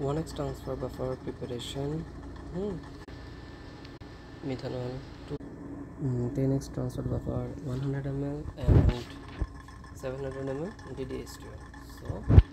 1x transfer buffer preparation. Methanol 10x transfer buffer 100 ml and 700 ml DDH2. So